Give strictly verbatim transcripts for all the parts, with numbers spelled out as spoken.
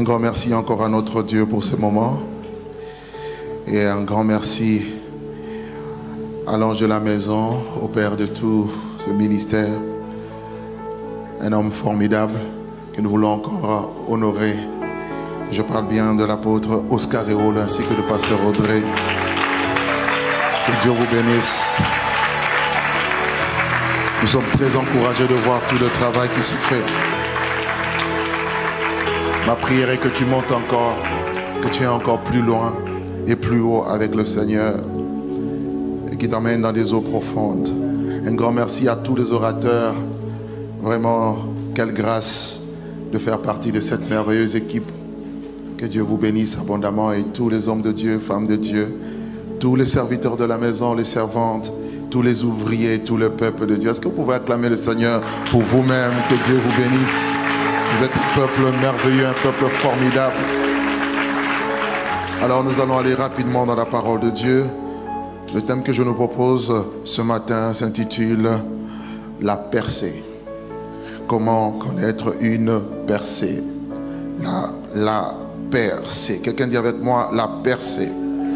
Un grand merci encore à notre Dieu pour ce moment. Et un grand merci à l'ange de la maison, au Père de tout ce ministère. Un homme formidable que nous voulons encore honorer. Je parle bien de l'apôtre Oscar Réault ainsi que de pasteur Audrey. Que Dieu vous bénisse. Nous sommes très encouragés de voir tout le travail qui se fait. Ma prière est que tu montes encore, que tu es encore plus loin et plus haut avec le Seigneur et qui t'emmène dans des eaux profondes. Un grand merci à tous les orateurs. Vraiment, quelle grâce de faire partie de cette merveilleuse équipe. Que Dieu vous bénisse abondamment et tous les hommes de Dieu, femmes de Dieu, tous les serviteurs de la maison, les servantes, tous les ouvriers, tout le peuple de Dieu. Est-ce que vous pouvez acclamer le Seigneur pour vous-même? Que Dieu vous bénisse. Vous êtes un peuple merveilleux, un peuple formidable. Alors nous allons aller rapidement dans la parole de Dieu. Le thème que je nous propose ce matin s'intitule « La percée ». Comment connaître une percée? La, la percée. Quelqu'un dit avec moi « la percée ».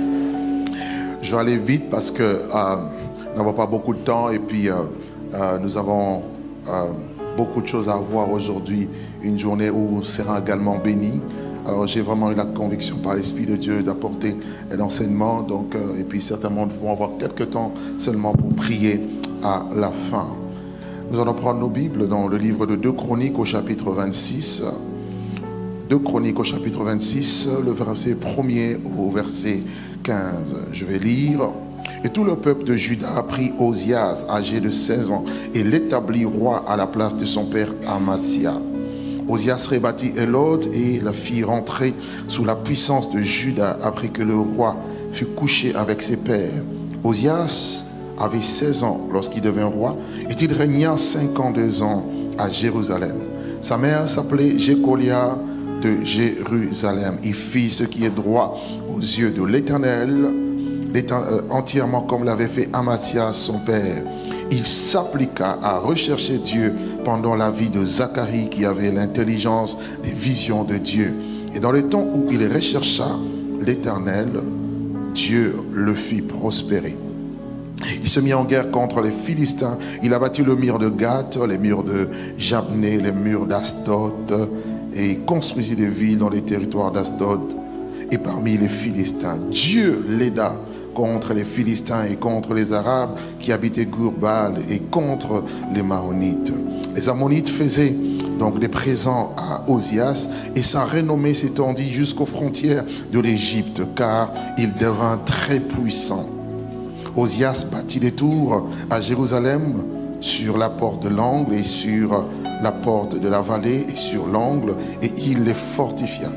Je vais aller vite parce que euh, nous n'avons pas beaucoup de temps et puis euh, euh, nous avons euh, beaucoup de choses à voir aujourd'hui. Une journée où on sera également béni. Alors j'ai vraiment eu la conviction par l'Esprit de Dieu d'apporter un enseignement. Donc, euh, et puis certainement nous devons avoir quelques temps seulement pour prier à la fin. Nous allons prendre nos Bibles dans le livre de deux Chroniques au chapitre vingt-six. deux Chroniques au chapitre vingt-six, le verset premier au verset quinze. Je vais lire. Et tout le peuple de Juda prit Osias, âgé de seize ans, et l'établit roi à la place de son père Amasia. Osias rebâtit Élod et la fit rentrer sous la puissance de Juda après que le roi fut couché avec ses pères. Osias avait seize ans lorsqu'il devint roi et il régna cinquante-deux ans à Jérusalem. Sa mère s'appelait Jécolia de Jérusalem. Il fit ce qui est droit aux yeux de l'Éternel, entièrement comme l'avait fait Amasia son père. Il s'appliqua à rechercher Dieu pendant la vie de Zacharie qui avait l'intelligence des visions de Dieu. Et dans le temps où il rechercha l'Éternel, Dieu le fit prospérer. Il se mit en guerre contre les Philistins. Il abattit le mur de Gath, les murs de Jabné, les murs d'Asdod et construisit des villes dans les territoires d'Asdod et parmi les Philistins. Dieu l'aida contre les Philistins et contre les Arabes qui habitaient Gurbal et contre les Maonites. Les Ammonites faisaient donc des présents à Osias et sa renommée s'étendit jusqu'aux frontières de l'Égypte car il devint très puissant. Osias bâtit des tours à Jérusalem sur la porte de l'angle et sur la porte de la vallée et sur l'angle et il les fortifia.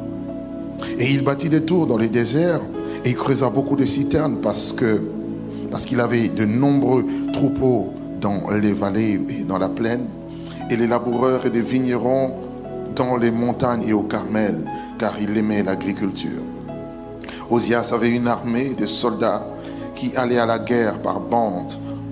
Et il bâtit des tours dans les déserts. Et il creusa beaucoup de citernes parce que parce qu'il avait de nombreux troupeaux dans les vallées et dans la plaine, et les laboureurs et les vignerons dans les montagnes et au Carmel, car il aimait l'agriculture. Osias avait une armée de soldats qui allaient à la guerre par bandes,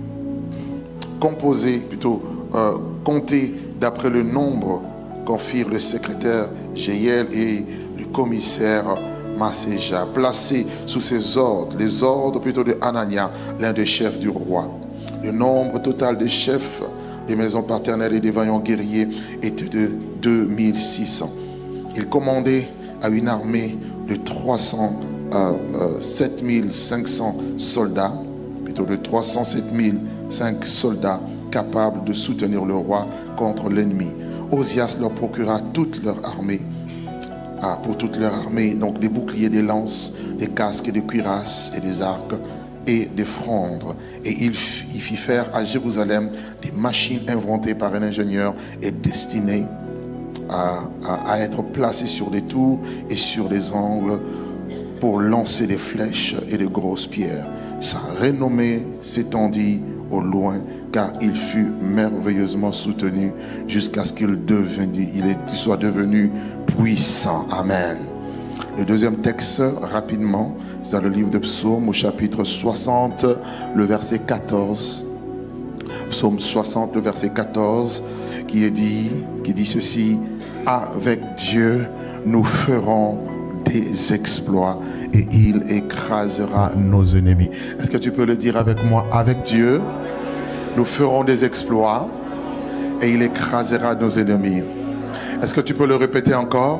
composée, plutôt euh, comptée d'après le nombre qu'en firent le secrétaire Jéhiel et le commissaire Masséja, placé sous ses ordres, les ordres plutôt de Hanania, l'un des chefs du roi. Le nombre total des chefs des maisons paternelles et des vaillants guerriers était de deux mille six cents. Il commandait à une armée de trois cent sept mille cinq cents soldats, plutôt de trois cent sept mille cinq soldats capables de soutenir le roi contre l'ennemi. Osias leur procura toute leur armée. Ah, pour toute leur armée, donc des boucliers, des lances, des casques et des cuirasses et des arcs et des frondes. Et il, il fit faire à Jérusalem des machines inventées par un ingénieur et destinées à, à, à être placées sur des tours et sur des angles pour lancer des flèches et de grosses pierres. Sa renommée s'étendit au loin, car il fut merveilleusement soutenu jusqu'à ce qu'il devenu, il, est, il soit devenu puissant. Amen. Le deuxième texte, rapidement, c'est dans le livre de Psaume, au chapitre soixante, le verset quatorze. Psaume soixante, le verset quatorze, qui est dit, qui dit ceci: avec Dieu, nous ferons des exploits et il écrasera nos ennemis. Est-ce que tu peux le dire avec moi? Avec Dieu, nous ferons des exploits et il écrasera nos ennemis. Est-ce que tu peux le répéter encore?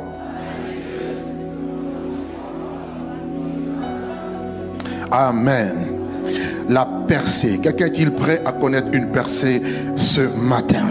Amen. La percée. Quelqu'un est-il prêt à connaître une percée ce matin?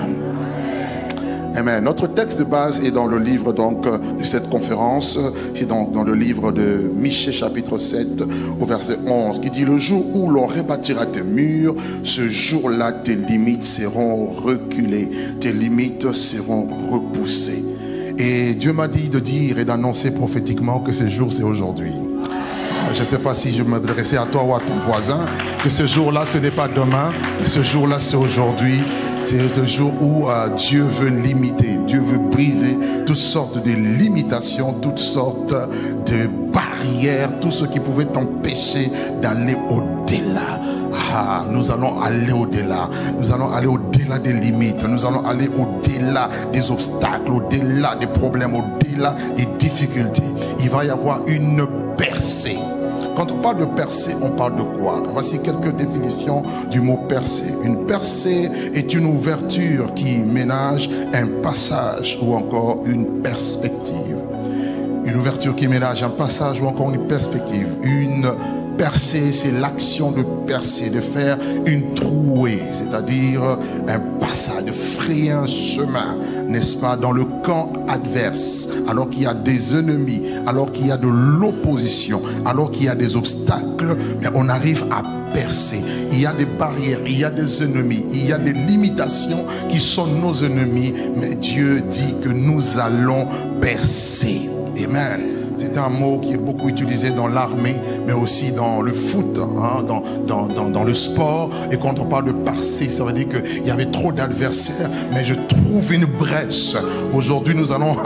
Amen. Notre texte de base est dans le livre donc de cette conférence, c'est dans, dans le livre de Michée chapitre sept au verset onze qui dit: le jour où l'on rebâtira tes murs, ce jour-là tes limites seront reculées, tes limites seront repoussées. Et Dieu m'a dit de dire et d'annoncer prophétiquement que ce jour c'est aujourd'hui. Je ne sais pas si je m'adressais à toi ou à ton voisin, que ce jour-là ce n'est pas demain, mais ce jour-là c'est aujourd'hui. C'est le jour où euh, Dieu veut limiter, Dieu veut briser toutes sortes de limitations, toutes sortes de barrières, tout ce qui pouvait t'empêcher d'aller au-delà. Ah, nous allons aller au-delà, nous allons aller au-delà des limites, nous allons aller au-delà des obstacles, au-delà des problèmes, au-delà des difficultés. Il va y avoir une percée. Quand on parle de percée, on parle de quoi? Voici quelques définitions du mot percée. Une percée est une ouverture qui ménage un passage ou encore une perspective. Une ouverture qui ménage un passage ou encore une perspective. Une percée, c'est l'action de percer, de faire une trouée, c'est-à-dire un passage, de frayer un chemin, n'est-ce pas, dans le camp adverse, alors qu'il y a des ennemis, alors qu'il y a de l'opposition, alors qu'il y a des obstacles, mais on arrive à percer. Il y a des barrières, il y a des ennemis, il y a des limitations qui sont nos ennemis, mais Dieu dit que nous allons percer. Amen. C'est un mot qui est beaucoup utilisé dans l'armée, mais aussi dans le foot, hein, dans, dans, dans, dans le sport. Et quand on parle de percer, ça veut dire qu'il y avait trop d'adversaires, mais je trouve une brèche. Aujourd'hui, nous allons,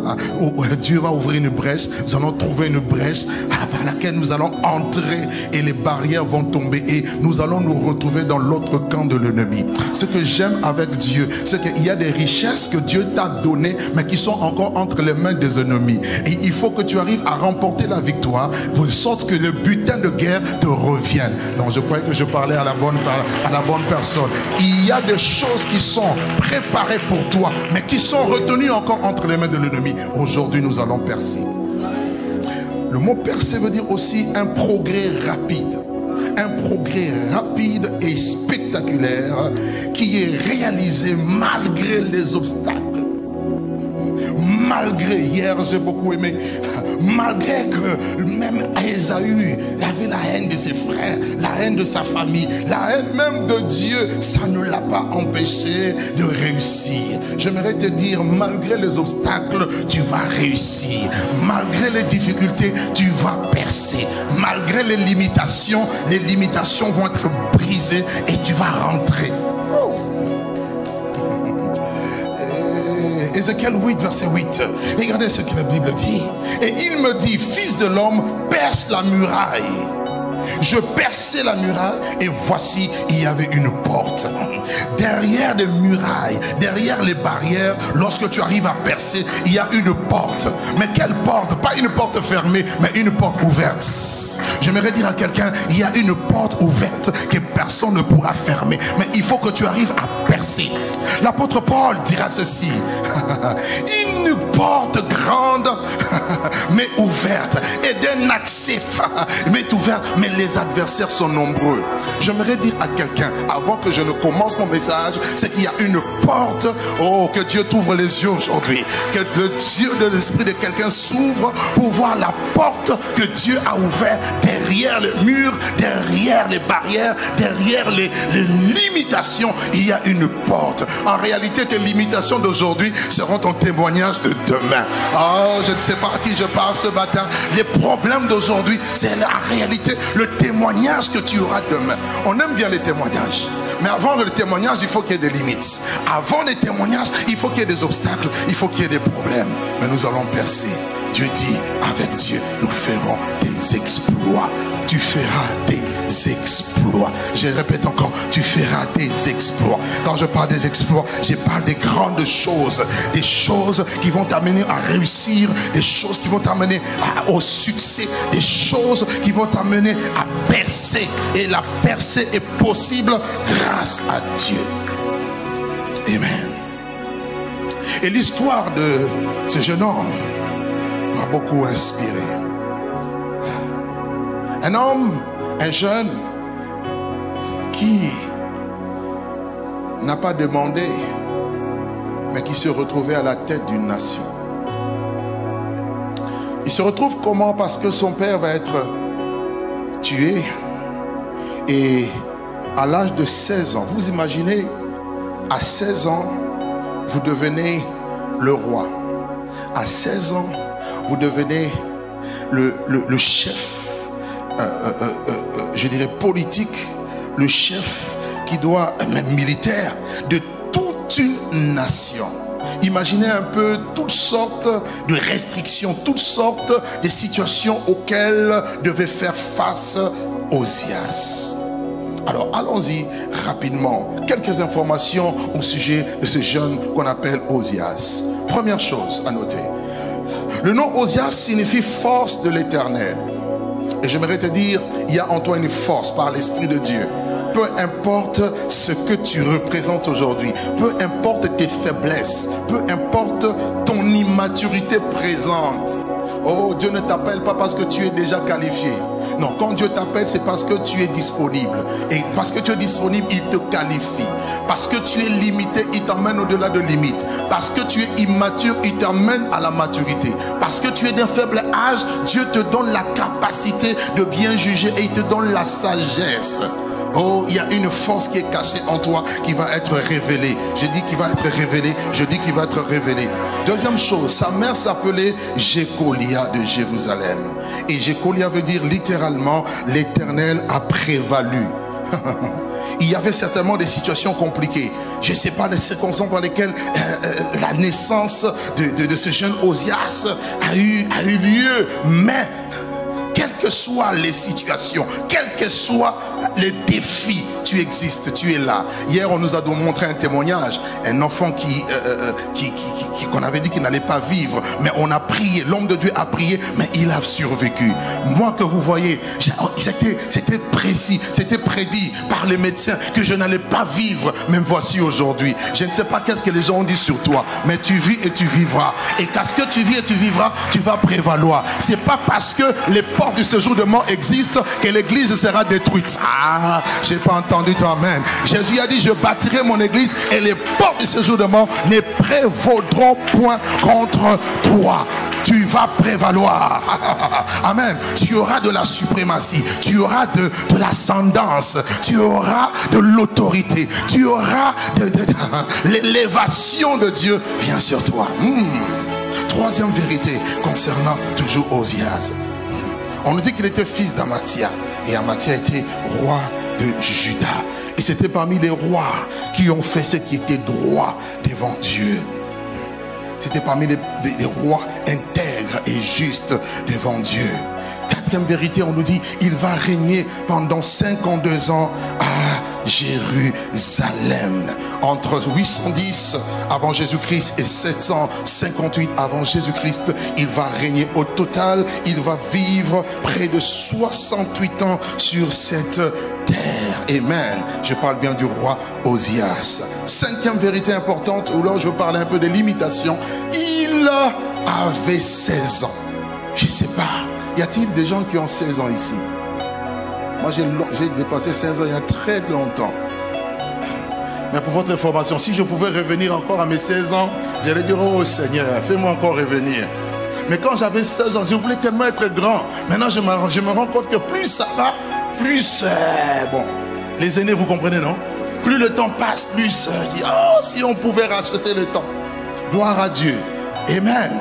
Dieu va ouvrir une brèche, nous allons trouver une brèche par laquelle nous allons entrer et les barrières vont tomber et nous allons nous retrouver dans l'autre camp de l'ennemi. Ce que j'aime avec Dieu, c'est qu'il y a des richesses que Dieu t'a données, mais qui sont encore entre les mains des ennemis. Et il faut que tu arrives à remporter la victoire de sorte que le butin de guerre te revienne. Non, je croyais que je parlais à la bonne, à la bonne personne. Il y a des choses qui sont préparées pour toi, mais qui sont retenues encore entre les mains de l'ennemi. Aujourd'hui, nous allons percer. Le mot percer veut dire aussi un progrès rapide. Un progrès rapide et spectaculaire qui est réalisé malgré les obstacles. Malgré, hier j'ai beaucoup aimé, malgré que même Ésaü avait la haine de ses frères, la haine de sa famille, la haine même de Dieu, ça ne l'a pas empêché de réussir. J'aimerais te dire, malgré les obstacles, tu vas réussir. Malgré les difficultés, tu vas percer. Malgré les limitations, les limitations vont être brisées et tu vas rentrer. Oh. Ézéchiel huit, verset huit. Regardez ce que la Bible dit. Et il me dit, fils de l'homme, perce la muraille. Je perçais la muraille et voici, il y avait une porte. Derrière les murailles, derrière les barrières, lorsque tu arrives à percer, il y a une porte. Mais quelle porte? Pas une porte fermée, mais une porte ouverte. J'aimerais dire à quelqu'un, il y a une porte ouverte que personne ne pourra fermer. Mais il faut que tu arrives à percer. L'apôtre Paul dira ceci. Une porte grande, mais ouverte. Et d'un accès, mais ouverte. Mais les adversaires sont nombreux. J'aimerais dire à quelqu'un, avant que je ne commence mon message, c'est qu'il y a une porte. Oh, que Dieu t'ouvre les yeux aujourd'hui. Que le Dieu de l'esprit de quelqu'un s'ouvre pour voir la porte que Dieu a ouverte derrière les murs, derrière les barrières, derrière les, les limitations. Il y a une porte. En réalité, tes limitations d'aujourd'hui seront ton témoignage de demain. Oh, je ne sais pas à qui je parle ce matin. Les problèmes d'aujourd'hui, c'est la réalité, le témoignage que tu auras demain. On aime bien les témoignages. Mais avant le témoignage, il faut qu'il y ait des limites. Avant les témoignages, il faut qu'il y ait des obstacles. Il faut qu'il y ait des problèmes. Mais nous allons percer. Dieu dit, avec Dieu, nous ferons des exploits. Tu feras des exploits. Je répète encore, tu feras des exploits. Quand je parle des exploits, je parle des grandes choses, des choses qui vont t'amener à réussir, des choses qui vont t'amener au succès, des choses qui vont t'amener à percer. Et la percée est possible grâce à Dieu. Amen. Et l'histoire de ce jeune homme m'a beaucoup inspiré. Un homme, un jeune qui n'a pas demandé, mais qui se retrouvait à la tête d'une nation. Il se retrouve comment? Parce que son père va être tué. Et à l'âge de seize ans, vous imaginez, à seize ans, vous devenez le roi. À seize ans, vous devenez le, le, le chef, euh, euh, euh, euh, je dirais politique, le chef qui doit, même militaire, de toute une nation. Imaginez un peu toutes sortes de restrictions, toutes sortes de situations auxquelles devait faire face Osias. Alors allons-y rapidement. Quelques informations au sujet de ce jeune qu'on appelle Osias. Première chose à noter. Le nom Osias signifie force de l'Éternel. Et j'aimerais te dire, il y a en toi une force par l'Esprit de Dieu. Peu importe ce que tu représentes aujourd'hui, peu importe tes faiblesses, peu importe ton immaturité présente. Oh, Dieu ne t'appelle pas parce que tu es déjà qualifié. Non, quand Dieu t'appelle, c'est parce que tu es disponible. Et parce que tu es disponible, il te qualifie. Parce que tu es limité, il t'emmène au-delà de limites. Parce que tu es immature, il t'emmène à la maturité. Parce que tu es d'un faible âge, Dieu te donne la capacité de bien juger et il te donne la sagesse. Oh, il y a une force qui est cachée en toi qui va être révélée. Je dis qu'il va être révélé. Je dis qu'il va être révélé. Deuxième chose, sa mère s'appelait Jécolia de Jérusalem. Et Jécolia veut dire littéralement l'Éternel a prévalu. Il y avait certainement des situations compliquées. Je ne sais pas les circonstances par lesquelles euh, euh, la naissance de, de, de ce jeune Osias a eu, a eu lieu. Mais quelles que soient les situations, quels que soient les défis, tu existes, tu es là. Hier, on nous a montré un témoignage, un enfant qui, euh, qui, qui, qui qu'on avait dit qu'il n'allait pas vivre, mais on a prié, l'homme de Dieu a prié, mais il a survécu. Moi que vous voyez, c'était, c'était précis, c'était prédit par les médecins que je n'allais pas vivre, même voici aujourd'hui. Je ne sais pas qu'est-ce que les gens ont dit sur toi, mais tu vis et tu vivras. Et qu'à ce que tu vis et tu vivras, tu vas prévaloir. C'est pas parce que les portes du séjour de mort existent que l'église sera détruite. Ah, j'ai pas entendu ton amen. Jésus a dit, je bâtirai mon église et les portes du séjour de mort ne prévaudront point contre toi. Tu vas prévaloir. Amen. Tu auras de la suprématie. Tu auras de, de l'ascendance. Tu auras de l'autorité. Tu auras de, de, de l'élévation de Dieu vient sur toi. Hmm. Troisième vérité concernant toujours Osias. On nous dit qu'il était fils d'Amathia. Et Amathia était roi de Juda. Et c'était parmi les rois qui ont fait ce qui était droit devant Dieu. C'était parmi les, les, les rois intègres et justes devant Dieu. Quatrième vérité, on nous dit, il va régner pendant cinquante-deux ans à Jérusalem. Entre huit cent dix avant Jésus-Christ et sept cent cinquante-huit avant Jésus-Christ, il va régner. Au total, il va vivre près de soixante-huit ans sur cette terre. Amen. Je parle bien du roi Osias. Cinquième vérité importante, où là je veux parler un peu des limitations. Il avait seize ans. Je ne sais pas. Y a-t-il des gens qui ont seize ans ici? Moi j'ai dépassé seize ans il y a très longtemps. Mais pour votre information, si je pouvais revenir encore à mes seize ans, j'allais dire, oh Seigneur, fais-moi encore revenir. Mais quand j'avais seize ans, je voulais tellement être grand. Maintenant je me, je me rends compte que plus ça va, plus c'est bon. Les aînés, vous comprenez, non? Plus le temps passe, plus je dis, oh, si on pouvait racheter le temps. Gloire à Dieu. Amen.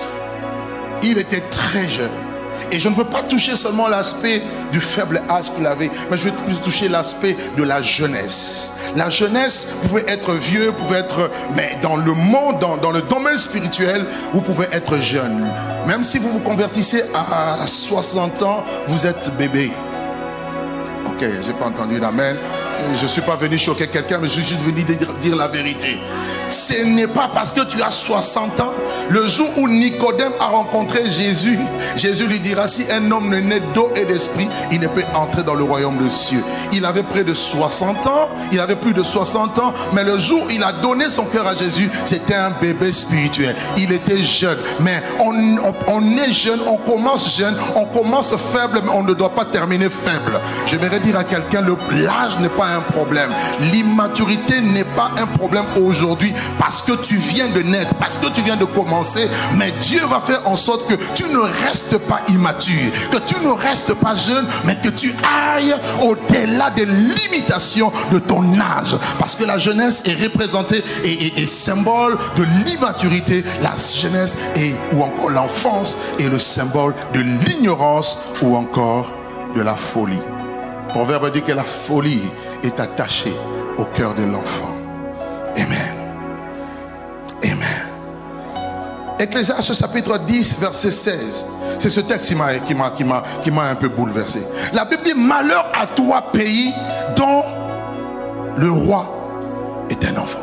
Il était très jeune. Et je ne veux pas toucher seulement l'aspect du faible âge qu'il avait, mais je veux plus toucher l'aspect de la jeunesse. La jeunesse pouvait être vieux, pouvait être, mais dans le monde, dans, dans le domaine spirituel, vous pouvez être jeune. Même si vous vous convertissez à soixante ans, vous êtes bébé. Ok, j'ai pas entendu l'amen. Je ne suis pas venu choquer quelqu'un, mais je suis juste venu dire, dire la vérité. Ce n'est pas parce que tu as soixante ans, le jour où Nicodème a rencontré Jésus, Jésus lui dira, si un homme ne naît d'eau et d'esprit, il ne peut entrer dans le royaume des cieux. Il avait près de soixante ans, il avait plus de soixante ans, mais le jour où il a donné son cœur à Jésus, c'était un bébé spirituel. Il était jeune, mais on, on, on est jeune, on commence jeune, on commence faible, mais on ne doit pas terminer faible. J'aimerais dire à quelqu'un, l'âge n'est pas un problème. L'immaturité n'est pas un problème aujourd'hui parce que tu viens de naître, parce que tu viens de commencer, mais Dieu va faire en sorte que tu ne restes pas immature, que tu ne restes pas jeune, mais que tu ailles au-delà des limitations de ton âge, parce que la jeunesse est représentée et, et, et symbole de l'immaturité. La jeunesse est, ou encore l'enfance est le symbole de l'ignorance ou encore de la folie. Le proverbe dit que la folie est attachée au cœur de l'enfant. Amen. Amen. Ecclésiaste chapitre dix verset seize. C'est ce texte qui m'a qui m'a qui m'a qui m'a un peu bouleversé. La Bible dit, malheur à toi pays dont le roi est un enfant.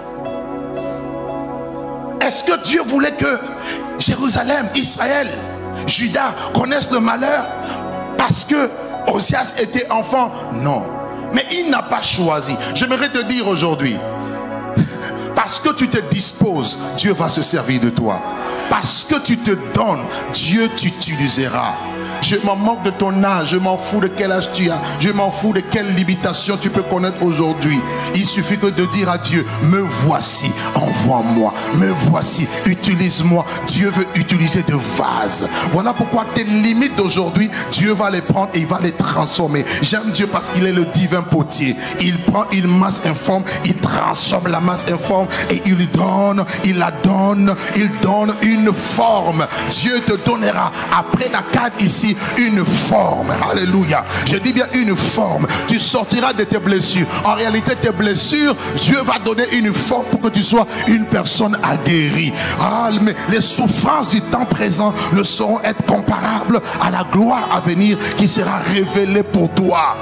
Est-ce que Dieu voulait que Jérusalem, Israël, Juda connaissent le malheur parce que Osias était enfant? Non. Mais il n'a pas choisi. J'aimerais te dire aujourd'hui, parce que tu te disposes, Dieu va se servir de toi. Parce que tu te donnes, Dieu t'utilisera. Je m'en moque de ton âge, je m'en fous de quel âge tu as, je m'en fous de quelle limitation tu peux connaître aujourd'hui. Il suffit que de dire à Dieu, me voici, envoie-moi, me voici, utilise-moi. Dieu veut utiliser de vases. Voilà pourquoi tes limites d'aujourd'hui, Dieu va les prendre et il va les transformer. J'aime Dieu parce qu'il est le divin potier. Il prend une masse informe, il transforme la masse informe et il lui donne, il la donne, il donne une forme. Dieu te donnera après la cadre ici une forme. Alléluia. Je dis bien une forme. Tu sortiras de tes blessures. En réalité, tes blessures, Dieu va donner une forme pour que tu sois une personne aguerrie. Ah, mais les souffrances du temps présent ne sauront être comparables à la gloire à venir qui sera révélée pour toi.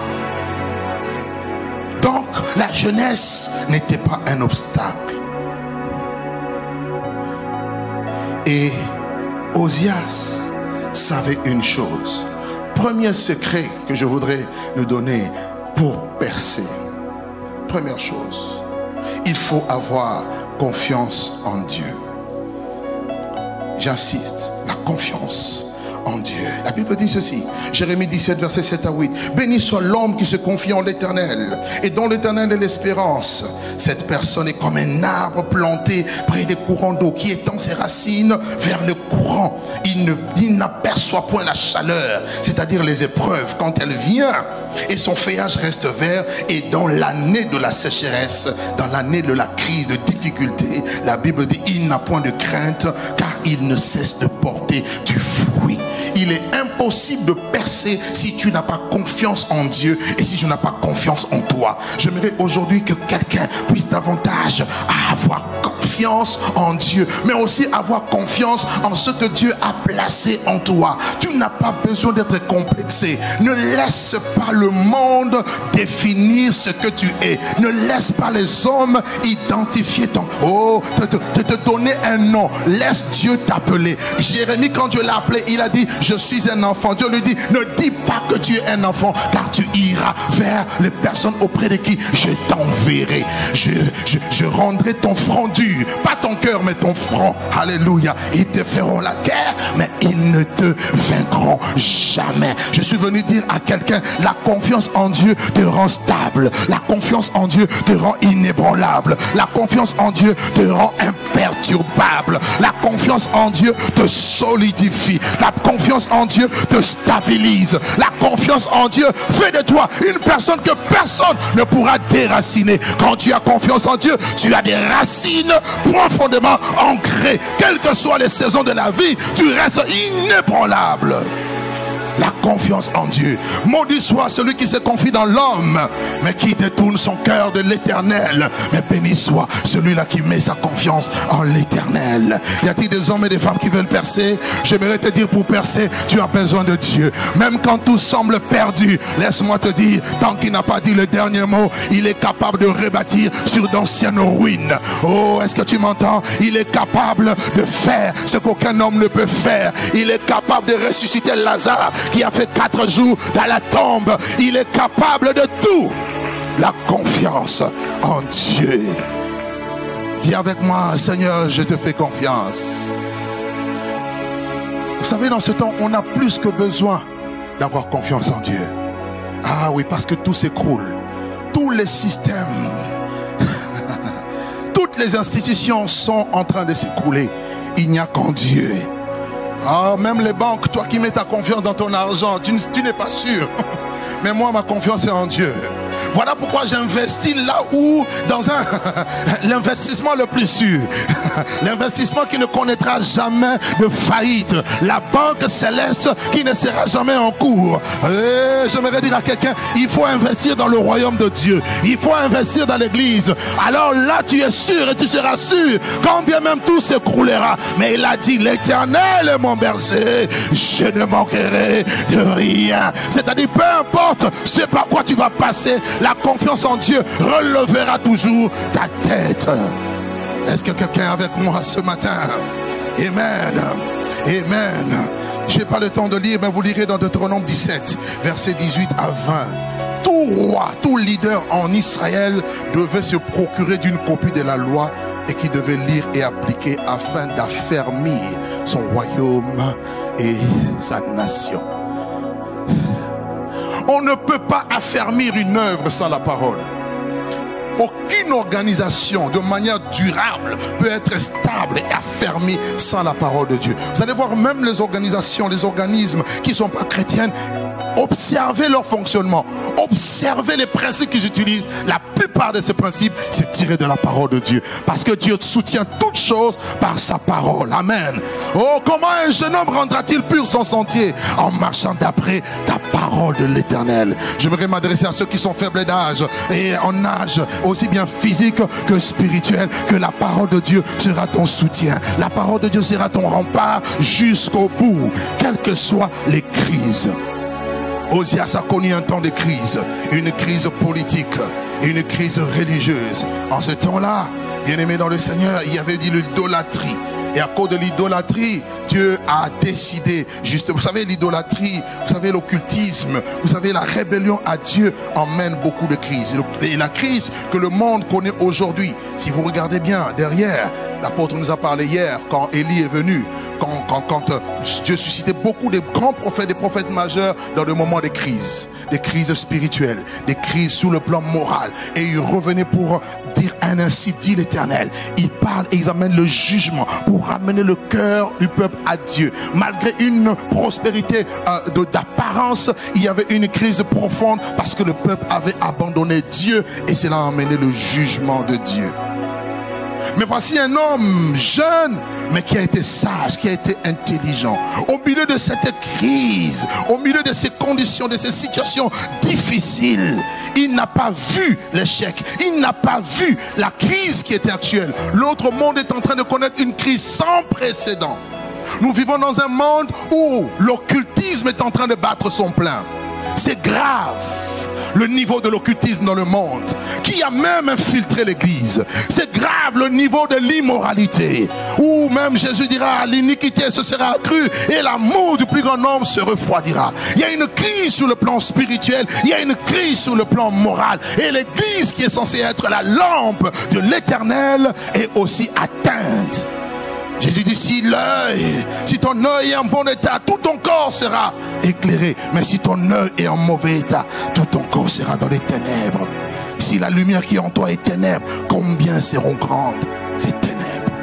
Donc, la jeunesse n'était pas un obstacle. Et Osias savait une chose. Premier secret que je voudrais nous donner pour percer. Première chose, il faut avoir confiance en Dieu. J'insiste, la confiance en Dieu. La Bible dit ceci, Jérémie dix-sept, verset sept à huit. Béni soit l'homme qui se confie en l'Éternel et dont l'Éternel est l'espérance. Cette personne est comme un arbre planté près des courants d'eau qui étend ses racines vers le courant. Il ne, il n'aperçoit point la chaleur, c'est-à-dire les épreuves quand elle vient, et son feuillage reste vert. Et dans l'année de la sécheresse, dans l'année de la crise, de difficulté, la Bible dit, il n'a point de crainte car il ne cesse de porter du fruit. Il est impossible de percer si tu n'as pas confiance en Dieu et si tu n'as pas confiance en toi. J'aimerais aujourd'hui que quelqu'un puisse davantage avoir confiance en Dieu, mais aussi avoir confiance en ce que Dieu a placé en toi. Tu n'as pas besoin d'être complexé. Ne laisse pas le monde définir ce que tu es. Ne laisse pas les hommes identifier ton... Oh, te, te, te donner un nom. Laisse Dieu t'appeler. Jérémie, quand Dieu l'a appelé, il a dit, je suis un enfant. Dieu lui dit, ne dis pas que tu es un enfant, car tu iras vers les personnes auprès de qui je t'enverrai. Je, je, je rendrai ton front dur. Pas ton cœur, mais ton front. Alléluia. Ils te feront la guerre, mais ils ne te vaincront jamais. Je suis venu dire à quelqu'un, la confiance en Dieu te rend stable. La confiance en Dieu te rend inébranlable. La confiance en Dieu te rend imperturbable. La confiance en Dieu te solidifie. La confiance en Dieu te stabilise. La confiance en Dieu fait de toi une personne que personne ne pourra déraciner. Quand tu as confiance en Dieu, tu as des racines profondément ancrées. Quelles que soient les saisons de la vie, tu restes inébranlable. La confiance en Dieu. Maudit soit celui qui se confie dans l'homme, mais qui détourne son cœur de l'éternel. Mais béni soit celui-là qui met sa confiance en l'éternel. Y a-t-il des hommes et des femmes qui veulent percer? J'aimerais te dire, pour percer, tu as besoin de Dieu. Même quand tout semble perdu, laisse-moi te dire, tant qu'il n'a pas dit le dernier mot, il est capable de rebâtir sur d'anciennes ruines. Oh, est-ce que tu m'entends? Il est capable de faire ce qu'aucun homme ne peut faire. Il est capable de ressusciter Lazare qui a fait quatre jours dans la tombe. Il est capable de tout. La confiance en Dieu. Dis avec moi, Seigneur, je te fais confiance. Vous savez, dans ce temps, on a plus que besoin d'avoir confiance en Dieu. Ah oui, parce que tout s'écroule. Tous les systèmes, toutes les institutions sont en train de s'écrouler. Il n'y a qu'en Dieu. Ah, même les banques, toi qui mets ta confiance dans ton argent, tu, tu n'es pas sûr. Mais moi, ma confiance est en Dieu. Voilà pourquoi j'investis là où, dans un l'investissement le plus sûr, l'investissement qui ne connaîtra jamais de faillite, la banque céleste qui ne sera jamais en cours. Et j'aimerais dire à quelqu'un, il faut investir dans le royaume de Dieu, il faut investir dans l'église. Alors là, tu es sûr et tu seras sûr, quand bien même tout s'écroulera. Mais il a dit, l'Éternel est mon berger, je ne manquerai de rien. C'est-à-dire, peu importe ce par quoi tu vas passer, la confiance en Dieu relèvera toujours ta tête. Est-ce que quelqu'un est avec moi ce matin? Amen. Amen. Je n'ai pas le temps de lire, mais vous lirez dans Deutéronome dix-sept, versets dix-huit à vingt. Tout roi, tout leader en Israël devait se procurer d'une copie de la loi et qui devait lire et appliquer afin d'affermir son royaume et sa nation. On ne peut pas affermir une œuvre sans la parole. Aucune organisation de manière durable peut être stable et affermie sans la parole de Dieu. Vous allez voir, même les organisations, les organismes qui ne sont pas chrétiennes, observez leur fonctionnement, observez les principes qu'ils utilisent. La plupart de ces principes, c'est tiré de la parole de Dieu. Parce que Dieu soutient toutes choses par sa parole. Amen. Oh, comment un jeune homme rendra-t-il pur son sentier? En marchant d'après ta parole de l'Éternel. J'aimerais m'adresser à ceux qui sont faibles d'âge et en âge aussi bien physique que spirituel, que la parole de Dieu sera ton soutien. La parole de Dieu sera ton rempart jusqu'au bout, quelles que soient les crises. Osias a connu un temps de crise, une crise politique, une crise religieuse. En ce temps-là, bien aimé dans le Seigneur, il y avait dit l'idolâtrie. Et à cause de l'idolâtrie, Dieu a décidé, juste, vous savez, l'idolâtrie, vous savez, l'occultisme, vous savez, la rébellion à Dieu emmène beaucoup de crises. Et la crise que le monde connaît aujourd'hui, si vous regardez bien derrière, l'apôtre nous a parlé hier, quand Élie est venu, quand, quand, quand Dieu suscitait beaucoup de grands prophètes, des prophètes majeurs dans le moment des crises, des crises spirituelles, des crises sur le plan moral. Et ils revenaient pour dire un ainsi dit l'Éternel. Ils parlent et ils amènent le jugement pour ramener le cœur du peuple à Dieu. Malgré une prospérité euh, de, d'apparence, il y avait une crise profonde parce que le peuple avait abandonné Dieu et cela a amené le jugement de Dieu. Mais voici un homme jeune, mais qui a été sage, qui a été intelligent. Au milieu de cette crise, au milieu de ces conditions, de ces situations difficiles, il n'a pas vu l'échec, il n'a pas vu la crise qui était actuelle. L'autre monde est en train de connaître une crise sans précédent. Nous vivons dans un monde où l'occultisme est en train de battre son plein. C'est grave. Le niveau de l'occultisme dans le monde, qui a même infiltré l'église. C'est grave le niveau de l'immoralité, où même Jésus dira, l'iniquité se sera accrue et l'amour du plus grand nombre se refroidira. Il y a une crise sur le plan spirituel, il y a une crise sur le plan moral, et l'église qui est censée être la lampe de l'Éternel est aussi atteinte. Jésus dit, si l'œil, si ton œil est en bon état, tout ton corps sera éclairé. Mais si ton œil est en mauvais état, tout ton corps sera dans les ténèbres. Si la lumière qui est en toi est ténèbres, combien seront grandes ces ténèbres?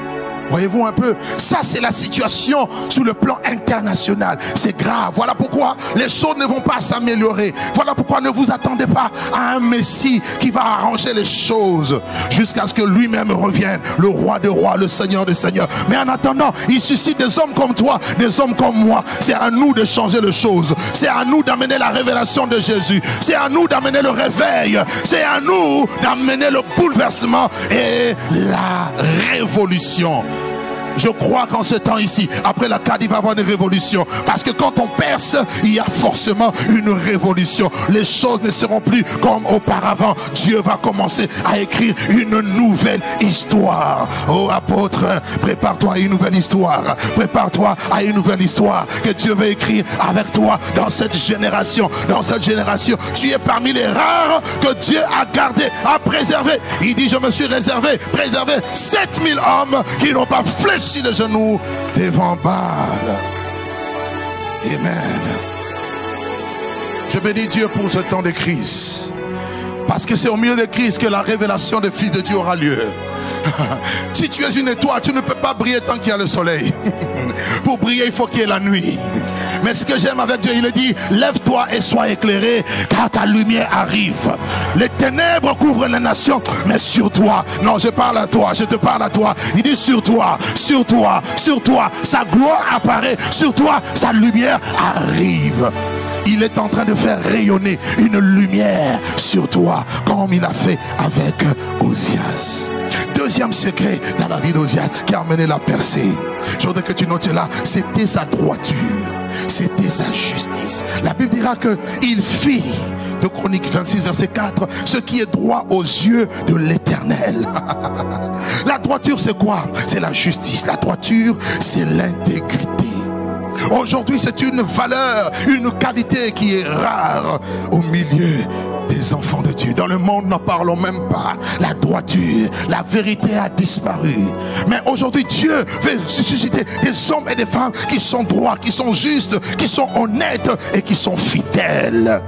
Voyez-vous un peu, ça c'est la situation sur le plan international. C'est grave. Voilà pourquoi les choses ne vont pas s'améliorer. Voilà pourquoi ne vous attendez pas à un Messie qui va arranger les choses jusqu'à ce que lui-même revienne, le roi de rois, le Seigneur des seigneurs. Mais en attendant, il suscite des hommes comme toi, des hommes comme moi. C'est à nous de changer les choses. C'est à nous d'amener la révélation de Jésus. C'est à nous d'amener le réveil. C'est à nous d'amener le bouleversement et la révolution. Je crois qu'en ce temps ici, après la C A D, il va y avoir une révolution. Parce que quand on perce, il y a forcément une révolution. Les choses ne seront plus comme auparavant. Dieu va commencer à écrire une nouvelle histoire. Oh apôtre, prépare-toi à une nouvelle histoire. Prépare-toi à une nouvelle histoire que Dieu va écrire avec toi dans cette génération. Dans cette génération, tu es parmi les rares que Dieu a gardé, a préservé. Il dit, je me suis réservé, préservé sept mille hommes qui n'ont pas fléchi les genoux devant Baal. Amen. Je bénis Dieu pour ce temps de crise. Parce que c'est au milieu de crise que la révélation des fils de Dieu aura lieu. Si tu es une étoile, tu ne peux pas briller tant qu'il y a le soleil. Pour briller, il faut qu'il y ait la nuit. Mais ce que j'aime avec Dieu, il a dit, lève-toi et sois éclairé, car ta lumière arrive. Les ténèbres couvrent les nations, mais sur toi, non, je parle à toi, je te parle à toi. Il dit sur toi, sur toi, sur toi, sa gloire apparaît, sur toi, sa lumière arrive. Il est en train de faire rayonner une lumière sur toi, comme il a fait avec Osias. Deuxième secret dans la vie d'Osias qui a amené la percée. Je voudrais que tu notes là, c'était sa droiture, c'était sa justice. La Bible dira qu'il fit, de Chroniques vingt-six verset quatre, ce qui est droit aux yeux de l'Éternel. La droiture c'est quoi? C'est la justice. La droiture c'est l'intégrité. Aujourd'hui c'est une valeur, une qualité qui est rare au milieu des enfants de Dieu. Dans le monde, n'en parlons même pas. La droiture, la vérité a disparu. Mais aujourd'hui, Dieu veut susciter des hommes et des femmes qui sont droits, qui sont justes, qui sont honnêtes et qui sont fidèles.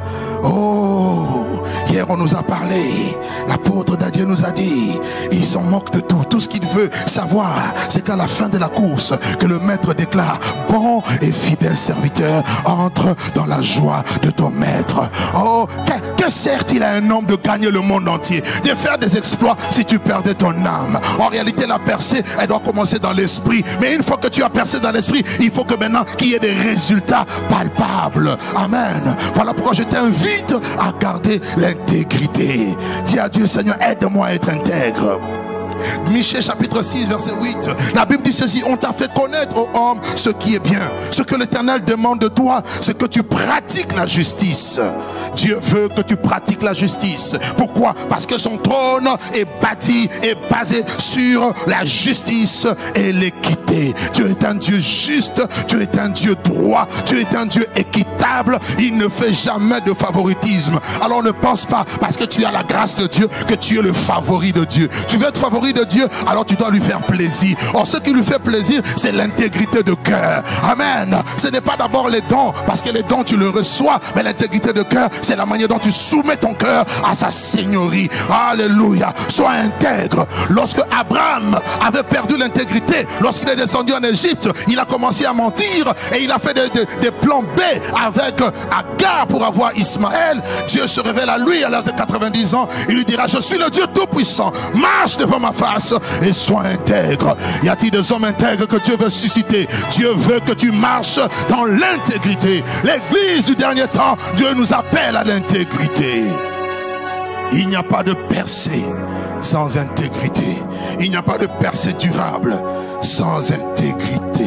Oh, hier on nous a parlé, l'apôtre d'Adieu nous a dit, il s'en moque de tout. Tout ce qu'il veut savoir, c'est qu'à la fin de la course, que le maître déclare, bon et fidèle serviteur, entre dans la joie de ton maître. Oh, que, que sert-il à un homme de gagner le monde entier, de faire des exploits si tu perdais ton âme? En réalité, la percée, elle doit commencer dans l'esprit. Mais une fois que tu as percé dans l'esprit, il faut que maintenant qu'il y ait des résultats palpables. Amen. Voilà pourquoi je t'invite à garder l'intégrité. Dis à Dieu, Seigneur, aide-moi à être intègre. Michée chapitre six verset huit, la Bible dit ceci: on t'a fait connaître, ô homme, ce qui est bien. Ce que l'Éternel demande de toi, c'est que tu pratiques la justice. Dieu veut que tu pratiques la justice. Pourquoi? Parce que son trône est bâti et basé sur la justice et l'équité. Dieu est un Dieu juste, Dieu est un Dieu droit, Dieu est un Dieu équitable. Il ne fait jamais de favoritisme. Alors ne pense pas parce que tu as la grâce de Dieu que tu es le favori de Dieu. Tu veux être favori de Dieu, alors tu dois lui faire plaisir. Or ce qui lui fait plaisir, c'est l'intégrité de cœur. Amen. Ce n'est pas d'abord les dons, parce que les dons tu le reçois, mais l'intégrité de cœur, c'est la manière dont tu soumets ton cœur à sa seigneurie. Alléluia. Sois intègre. Lorsque Abraham avait perdu l'intégrité, lorsqu'il est descendu en Égypte, il a commencé à mentir et il a fait des, des, des plans B avec Agar pour avoir Ismaël. Dieu se révèle à lui à l'âge de quatre-vingt-dix ans. Il lui dira: je suis le Dieu tout-puissant, marche devant ma face et sois intègre. Y a-t-il des hommes intègres que Dieu veut susciter? Dieu veut que tu marches dans l'intégrité. L'église du dernier temps, Dieu nous appelle à l'intégrité. Il n'y a pas de percée sans intégrité. Il n'y a pas de percée durable sans intégrité.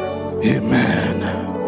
Amen.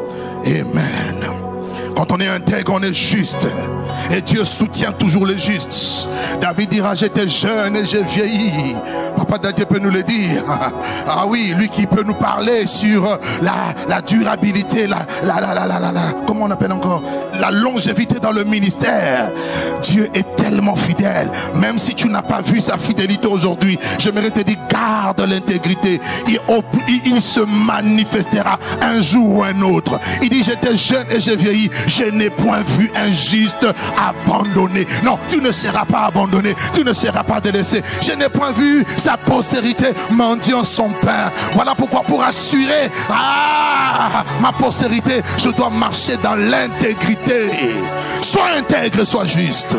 Amen. Quand on est intègre, on est juste. Et Dieu soutient toujours les justes. David dira: j'étais jeune et j'ai vieilli. Papa d'Adieu peut nous le dire. Ah oui, lui qui peut nous parler sur la, la durabilité, la, la, la, la, la, la, la, comment on appelle encore, la longévité dans le ministère. Dieu est tellement fidèle. Même si tu n'as pas vu sa fidélité aujourd'hui, j'aimerais te dire, garde l'intégrité. Il, il, il se manifestera un jour ou un autre. Il dit, j'étais jeune et j'ai vieilli, je n'ai point vu un juste abandonné. Non, tu ne seras pas abandonné, tu ne seras pas délaissé. Je n'ai point vu sa postérité mendiant son pain. Voilà pourquoi, pour assurer ah, ma postérité, je dois marcher dans l'intégrité. Sois intègre, sois juste.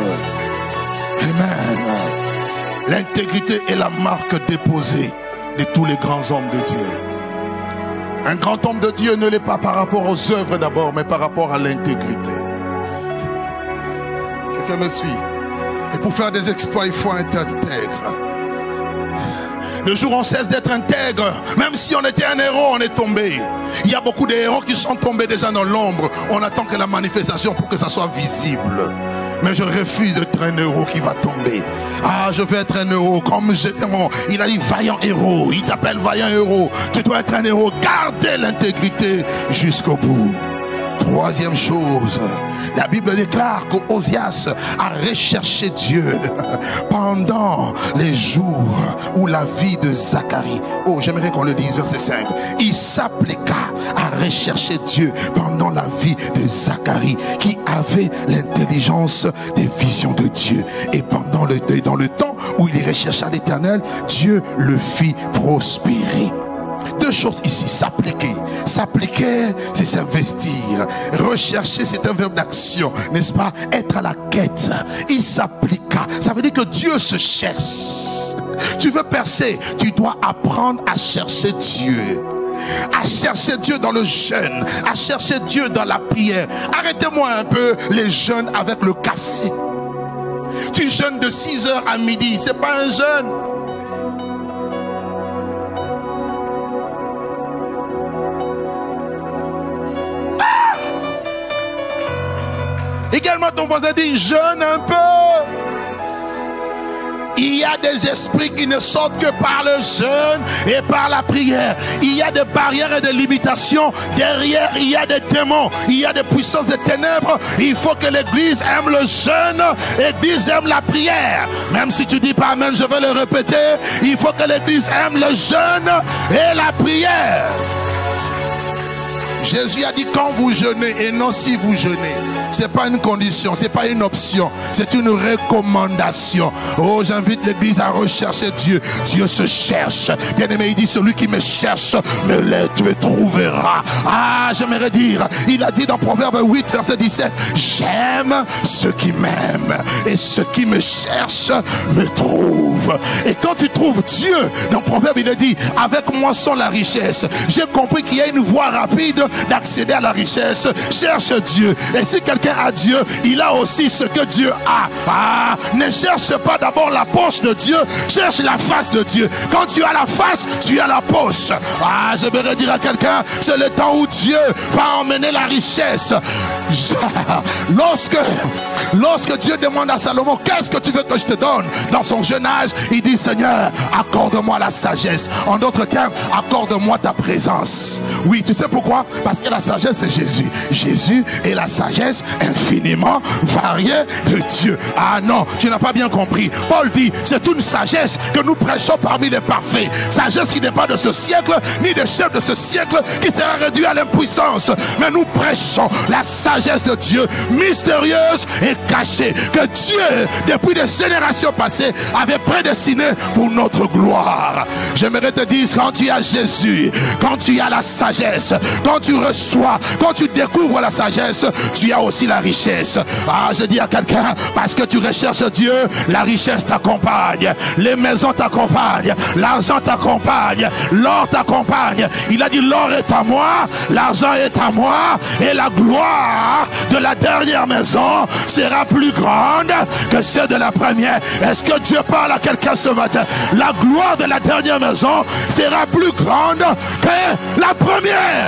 Amen. L'intégrité est la marque déposée de tous les grands hommes de Dieu. Un grand homme de Dieu ne l'est pas par rapport aux œuvres d'abord, mais par rapport à l'intégrité. Quelqu'un me suit? Et pour faire des exploits, il faut être intègre. Le jour où on cesse d'être intègre, même si on était un héros, on est tombé. Il y a beaucoup de héros qui sont tombés déjà dans l'ombre. On attend que la manifestation pour que ça soit visible. Mais je refuse d'être un héros qui va tomber. Ah, je veux être un héros comme j'étais mon... Il a dit vaillant héros. Il t'appelle vaillant héros. Tu dois être un héros. Gardez l'intégrité jusqu'au bout. Troisième chose, la Bible déclare qu'Osias a recherché Dieu pendant les jours où la vie de Zacharie, oh j'aimerais qu'on le dise, verset cinq, il s'appliqua à rechercher Dieu pendant la vie de Zacharie qui avait l'intelligence des visions de Dieu. Et pendant le, dans le temps où il rechercha l'Éternel, Dieu le fit prospérer. Deux choses ici, s'appliquer. S'appliquer, c'est s'investir. Rechercher, c'est un verbe d'action, n'est-ce pas? Être à la quête. Il s'appliqua. Ça veut dire que Dieu se cherche. Tu veux percer, tu dois apprendre à chercher Dieu. À chercher Dieu dans le jeûne, à chercher Dieu dans la prière. Arrêtez-moi un peu les jeûnes avec le café. Tu jeûnes de six heures à midi, c'est pas un jeûne. Également ton voisin dit jeûne un peu. Il y a des esprits qui ne sortent que par le jeûne et par la prière. Il y a des barrières et des limitations. Derrière, il y a des démons. Il y a des puissances des ténèbres. Il faut que l'église aime le jeûne et l'église aime la prière. Même si tu dis pas amen, je vais le répéter. Il faut que l'église aime le jeûne et la prière. Jésus a dit quand vous jeûnez et non si vous jeûnez. C'est pas une condition, c'est pas une option, c'est une recommandation. Oh, j'invite l'église à rechercher Dieu. Dieu se cherche. Bien aimé, il dit celui qui me cherche me le trouvera. Ah, j'aimerais dire, il a dit dans Proverbe huit, verset dix-sept, j'aime ceux qui m'aiment et ceux qui me cherchent me trouvent. Et quand tu trouves Dieu, dans Proverbe, il a dit, avec moi sont la richesse. J'ai compris qu'il y a une voie rapide d'accéder à la richesse. Cherche Dieu. Et si quelqu'un a Dieu, il a aussi ce que Dieu a. Ah, ne cherche pas d'abord la poche de Dieu, cherche la face de Dieu. Quand tu as la face, tu as la poche. Ah, je voudrais dire à quelqu'un, c'est le temps où Dieu va emmener la richesse. Lorsque, lorsque Dieu demande à Salomon, qu'est-ce que tu veux que je te donne? Dans son jeune âge, il dit, Seigneur, accorde-moi la sagesse. En d'autres termes, accorde-moi ta présence. Oui, tu sais pourquoi? Parce que la sagesse, c'est Jésus. Jésus est la sagesse infiniment variée de Dieu. Ah non, tu n'as pas bien compris. Paul dit, c'est une sagesse que nous prêchons parmi les parfaits. Sagesse qui n'est pas de ce siècle, ni des chefs de ce siècle, qui sera réduit à l'impuissance. Mais nous prêchons la sagesse de Dieu, mystérieuse et cachée, que Dieu, depuis des générations passées, avait prédestiné pour notre gloire. J'aimerais te dire, quand tu as Jésus, quand tu as la sagesse, quand tu reçois, quand tu découvres la sagesse, tu as aussi la richesse. Ah, je dis à quelqu'un, parce que tu recherches Dieu, la richesse t'accompagne, les maisons t'accompagnent, l'argent t'accompagne, l'or t'accompagne. Il a dit, l'or est à moi, l'argent est à moi, et la gloire de la dernière maison sera plus grande que celle de la première. Est-ce que Dieu parle à quelqu'un ce matin? La gloire de la dernière maison sera plus grande que la première.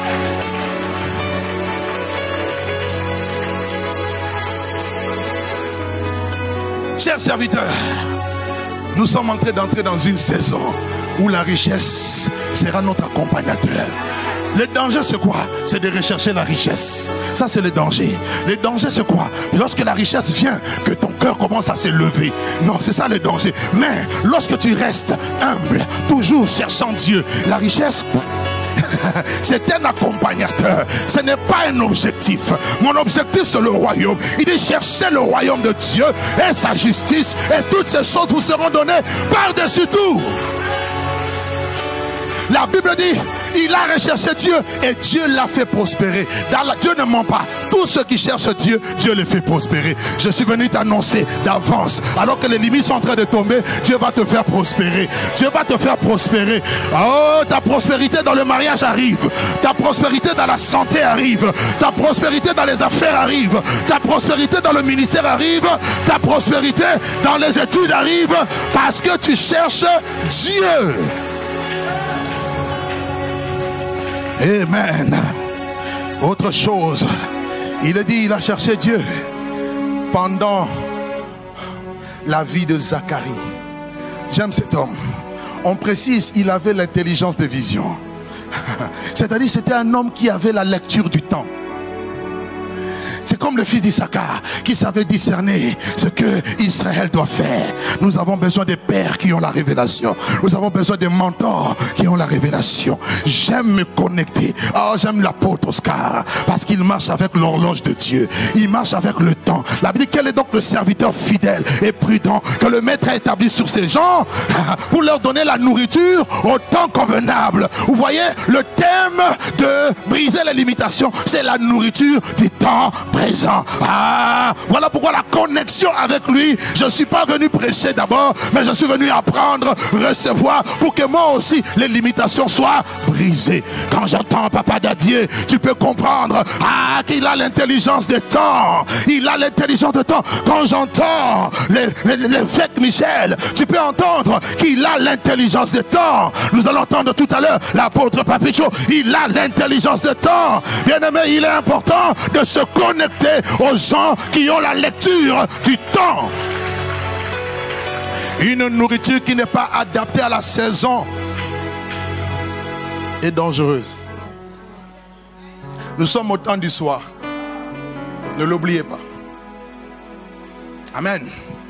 Chers serviteurs, nous sommes en train d'entrer dans une saison où la richesse sera notre accompagnateur. Le danger c'est quoi? C'est de rechercher la richesse. Ça c'est le danger. Le danger c'est quoi? Lorsque la richesse vient, que ton cœur commence à s'élever. Non, c'est ça le danger. Mais lorsque tu restes humble, toujours cherchant Dieu, la richesse... c'est un accompagnateur, ce n'est pas un objectif. Mon objectif c'est le royaume. Il dit chercher le royaume de Dieu et sa justice, et toutes ces choses vous seront données par-dessus tout. La Bible dit, il a recherché Dieu et Dieu l'a fait prospérer. Dans la, Dieu ne ment pas. Tous ceux qui cherchent Dieu, Dieu les fait prospérer. Je suis venu t'annoncer d'avance. Alors que les limites sont en train de tomber, Dieu va te faire prospérer. Dieu va te faire prospérer. Oh, ta prospérité dans le mariage arrive. Ta prospérité dans la santé arrive. Ta prospérité dans les affaires arrive. Ta prospérité dans le ministère arrive. Ta prospérité dans les études arrive. Parce que tu cherches Dieu. Amen. Autre chose, il a dit, il a cherché Dieu pendant la vie de Zacharie. J'aime cet homme. On précise, il avait l'intelligence de vision. C'est-à-dire, c'était un homme qui avait la lecture du temps. C'est comme le fils d'Issachar qui savait discerner ce que Israël doit faire. Nous avons besoin des pères qui ont la révélation. Nous avons besoin des mentors qui ont la révélation. J'aime me connecter. Oh, j'aime l'apôtre Oscar parce qu'il marche avec l'horloge de Dieu. Il marche avec le temps. La Bible dit, quel est donc le serviteur fidèle et prudent que le maître a établi sur ces gens pour leur donner la nourriture au temps convenable. Vous voyez, le thème de briser les limitations, c'est la nourriture du temps présent. Ah, voilà pourquoi la connexion avec lui. Je ne suis pas venu prêcher d'abord, mais je suis venu apprendre, recevoir, pour que moi aussi les limitations soient brisées. Quand j'entends Papa Dadier, tu peux comprendre ah, qu'il a l'intelligence des temps. Il a l'intelligence des temps. Quand j'entends l'évêque Michel, tu peux entendre qu'il a l'intelligence des temps. Nous allons entendre tout à l'heure l'apôtre Papicho. Il a l'intelligence des temps. Bien aimé, il est important de se connecter aux gens qui ont la lecture du temps. Une nourriture qui n'est pas adaptée à la saison est dangereuse. Nous sommes au temps du soir. Ne l'oubliez pas. Amen.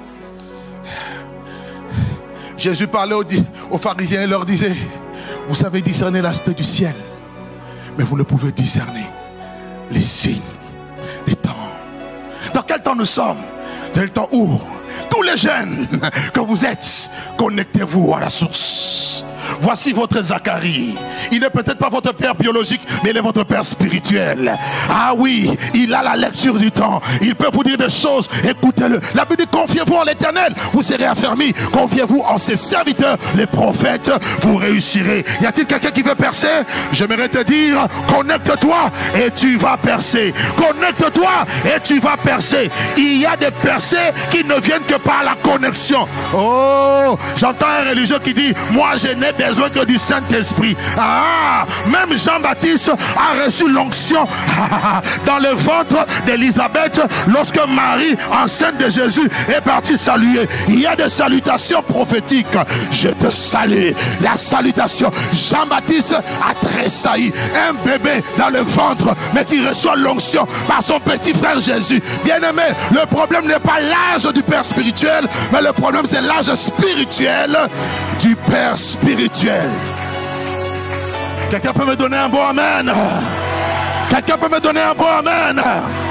Jésus parlait aux, aux pharisiens et leur disait, vous savez discerner l'aspect du ciel, mais vous ne pouvez discerner les signes des temps. Dans quel temps nous sommes? Dans le temps où tous les jeunes que vous êtes, connectez-vous à la source. Voici votre Zacharie. Il n'est peut-être pas votre père biologique, mais il est votre père spirituel. Ah oui, il a la lecture du temps. Il peut vous dire des choses, écoutez-le. La Bible dit, confiez-vous en l'Éternel, vous serez affermis. Confiez-vous en ses serviteurs, les prophètes, vous réussirez. Y a-t-il quelqu'un qui veut percer? J'aimerais te dire, connecte-toi et tu vas percer. Connecte-toi et tu vas percer. Il y a des percées qui ne viennent que par la connexion. Oh, j'entends un religieux qui dit, moi je n'ai besoin que du Saint-Esprit. Ah, même Jean-Baptiste a reçu l'onction dans le ventre d'Élisabeth lorsque Marie, enceinte de Jésus, est partie saluer. Il y a des salutations prophétiques. Je te salue. La salutation. Jean-Baptiste a tressailli. Un bébé dans le ventre, mais qui reçoit l'onction par son petit frère Jésus. Bien-aimé, le problème n'est pas l'âge du Père spirituel, mais le problème c'est l'âge spirituel du Père spirituel. Quelqu'un peut me donner un bon amen? Quelqu'un peut me donner un bon amen?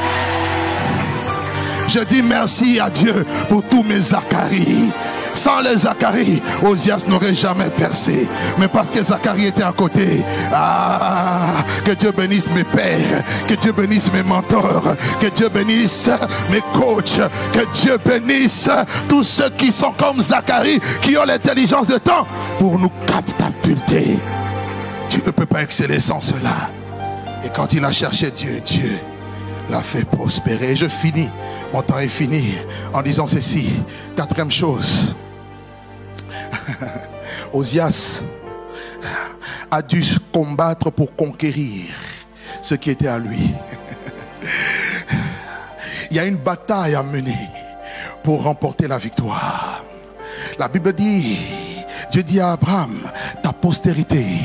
Je dis merci à Dieu pour tous mes Zacharie. Sans les Zacharie, Osias n'aurait jamais percé. Mais parce que Zacharie était à côté, ah, que Dieu bénisse mes pères, que Dieu bénisse mes mentors, que Dieu bénisse mes coachs, que Dieu bénisse tous ceux qui sont comme Zacharie, qui ont l'intelligence de temps pour nous catapulter. Tu ne peux pas exceller sans cela. Et quand il a cherché Dieu, Dieu l'a fait prospérer. Et je finis, mon temps est fini, en disant ceci. Quatrième chose, Osias a dû combattre pour conquérir ce qui était à lui. Il y a une bataille à mener pour remporter la victoire. La Bible dit, Dieu dit à Abraham, ta postérité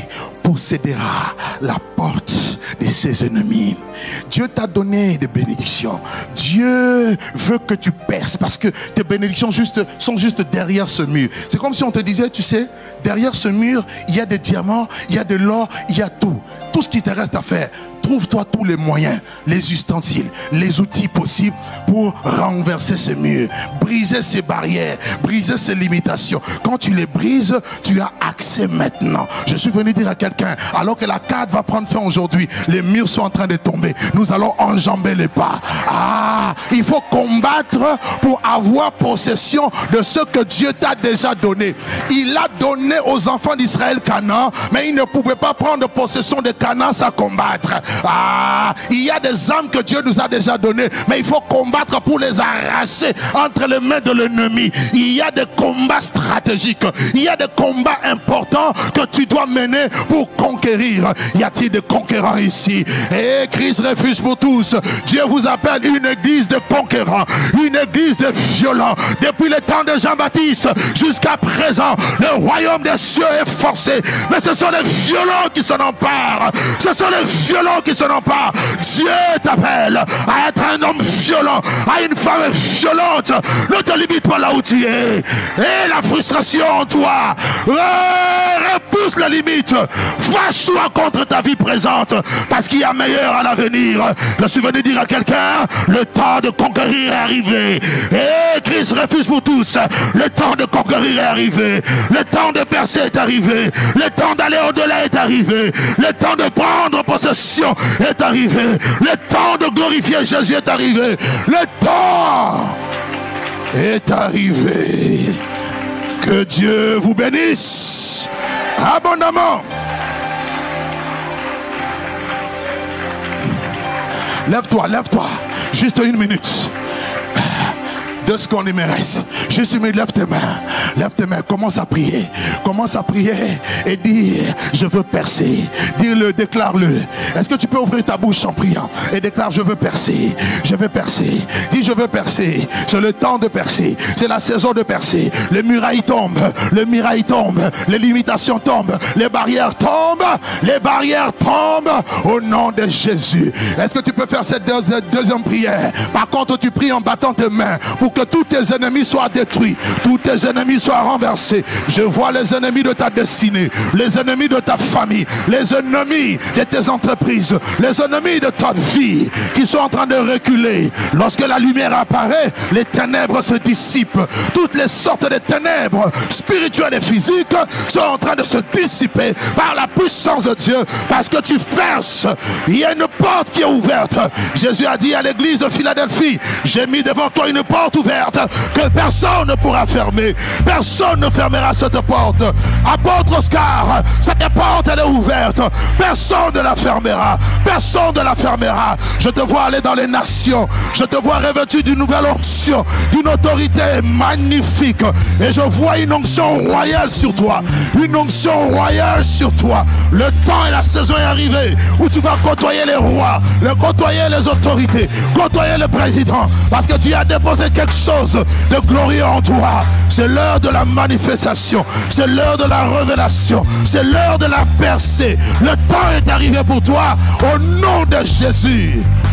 possédera la porte de ses ennemis. Dieu t'a donné des bénédictions. Dieu veut que tu perces parce que tes bénédictions juste, sont juste derrière ce mur. C'est comme si on te disait, tu sais, derrière ce mur, il y a des diamants, il y a de l'or, il y a tout. Tout ce qui te reste à faire, trouve-toi tous les moyens, les ustensiles, les outils possibles pour renverser ce mur, briser ces barrières, briser ces limitations. Quand tu les brises, tu as accès maintenant. Je suis venu dire à quelqu'un, alors que la carte va prendre fin aujourd'hui, les murs sont en train de tomber, nous allons enjamber les pas. Ah, il faut combattre pour avoir possession de ce que Dieu t'a déjà donné. Il a donné aux enfants d'Israël Canaan, mais ils ne pouvaient pas prendre possession de Canaan sans combattre. Ah, il y a des âmes que Dieu nous a déjà données, mais il faut combattre pour les arracher entre les mains de l'ennemi. Il y a des combats stratégiques, il y a des combats importants que tu dois mener pour conquérir. Y a-t-il des conquérants ici? Et Christ refuse pour tous. Dieu vous appelle une église de conquérants, une église de violents. Depuis le temps de Jean-Baptiste jusqu'à présent, le royaume des cieux est forcé, mais ce sont les violents qui s'en emparent. Ce sont les violents qui s'en emparent. Dieu t'appelle à être un homme violent, à une femme violente. Ne te limite pas là où tu es. Et la frustration en toi, repousse la limite. Fâche-toi contre ta vie présente, parce qu'il y a meilleur à l'avenir. Je suis venu dire à quelqu'un, le temps de conquérir est arrivé. Et Christ refuse pour tous. Le temps de conquérir est arrivé. Le temps de percer est arrivé. Le temps d'aller au-delà est arrivé. Le temps de prendre possession est arrivé. Le temps de glorifier Jésus est arrivé. Le temps est arrivé. Que Dieu vous bénisse abondamment. Lève-toi, lève-toi. Juste une minute. Deux secondes, il me reste. Juste une minute, lève tes mains. Lève tes mains, commence à prier. Commence à prier et dire, je veux percer. Dis-le, déclare-le. Est-ce que tu peux ouvrir ta bouche en priant et déclare, je veux percer. Je veux percer. Dis, je veux percer. C'est le temps de percer. C'est la saison de percer. Les murailles tombent. Les murailles tombent. Les limitations tombent. Les barrières tombent. Les barrières tombent au nom de Jésus. Est-ce que tu peux faire cette deuxième prière? Par contre, tu pries en battant tes mains pour que tous tes ennemis soient détruits, tous tes ennemis soient renversés. Je vois les ennemis de ta destinée, les ennemis de ta famille, les ennemis de tes entreprises, les ennemis de ta vie qui sont en train de reculer. Lorsque la lumière apparaît, les ténèbres se dissipent. Toutes les sortes de ténèbres spirituelles et physiques sont en train de se dissiper par la puissance de Dieu, parce que tu perces. Il y a une porte qui est ouverte. Jésus a dit à l'église de Philadelphie, j'ai mis devant toi une porte ouverte que personne ne pourra fermer. Personne ne fermera cette porte. Apôtre Oscar, cette porte elle est ouverte. Personne ne la fermera. Personne ne la fermera. Je te vois aller dans les nations. Je te vois revêtu d'une nouvelle onction, d'une autorité magnifique. Et je vois une onction royale sur toi. Une onction royale sur toi. Le temps et la saison est arrivée où tu vas côtoyer les rois, le côtoyer les autorités, côtoyer le président, parce que tu as déposé quelque chose de glorieux en toi. C'est l'heure de la manifestation, c'est l'heure de la révélation, c'est l'heure de la percée. Le temps est arrivé pour toi au nom de Jésus.